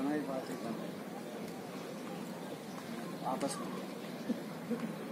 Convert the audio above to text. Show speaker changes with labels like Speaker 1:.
Speaker 1: हमारी बात ही कर रहे हैं आपस में।